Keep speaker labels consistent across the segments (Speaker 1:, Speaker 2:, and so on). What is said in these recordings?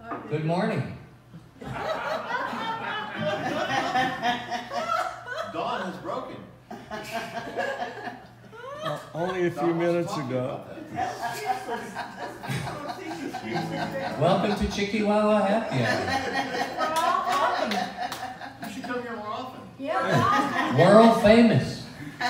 Speaker 1: Good morning.
Speaker 2: Dawn has broken.
Speaker 3: Only a few minutes ago.
Speaker 1: Welcome to Chickie Happy Hour.
Speaker 2: You should come here more often.
Speaker 4: Yeah.
Speaker 1: World famous.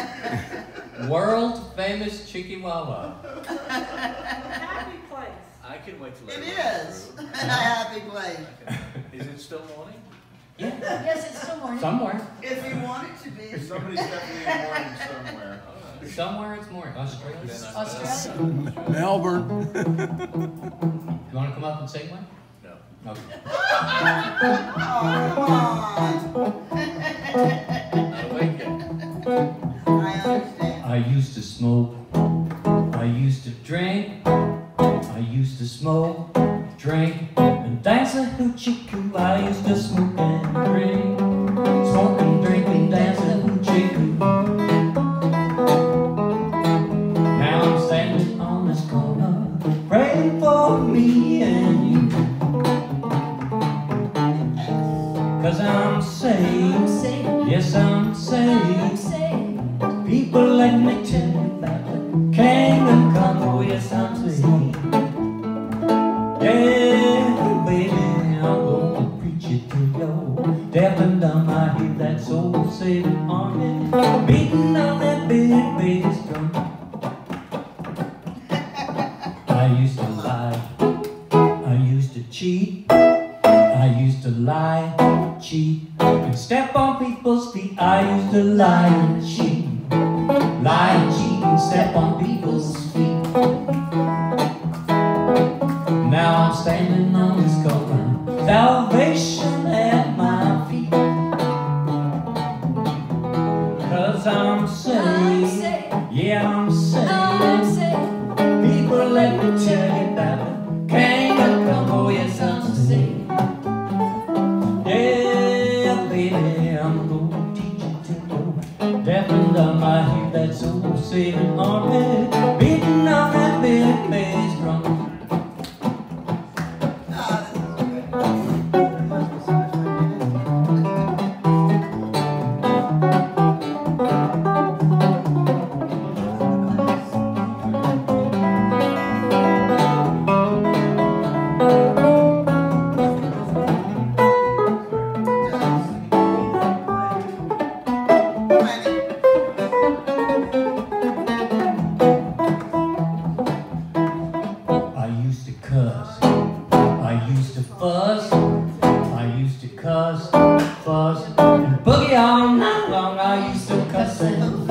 Speaker 1: World famous Chickie Wawa.
Speaker 4: Happy place.
Speaker 5: I can wait till
Speaker 6: It is a happy place.
Speaker 5: Is it still morning?
Speaker 1: Yeah.
Speaker 4: Yes, it's still morning.
Speaker 1: Somewhere.
Speaker 6: If you want it to be.
Speaker 2: Somebody's definitely in the morning somewhere.
Speaker 1: Somewhere it's morning. Australia.
Speaker 4: Australia.
Speaker 3: Melbourne.
Speaker 1: You want to come up and say one?
Speaker 5: No.
Speaker 1: Okay.
Speaker 6: Oh, come on.
Speaker 5: Not awake yet.
Speaker 6: I understand.
Speaker 1: I used to smoke. I used to drink. I used to smoke, drink, and dance a hoochie coo. I used to smoke and drink. Smoke and drink and dance a hoochie coo. Now I'm standing on this corner, praying for me and you. 'Cause I'm saved, yes I'm saved. People let me tell you about the kingdom come, oh yes I'm saved. Yeah, baby, I'm gonna preach it to you. Deaf and dumb, I hear that soul-saving army beating on that big bass drum. I used to lie, I used to cheat, I used to lie, cheat, and step on people's feet. I used to lie and cheat, lie and cheat, and step on people's feet. Now I'm standing on this corner, salvation at my feet. 'Cause I'm saved, yeah I'm saved. People let me tell you about it, kingdom come, oh yes I'm saved. Yeah baby, I'm gonna teach you to know. Deaf and dumb, I hear that soul-saving army beating on that big bass drum. I used to cuss, I used to fuss, I used to cuss, fuss, and boogie all night long. I used to cuss and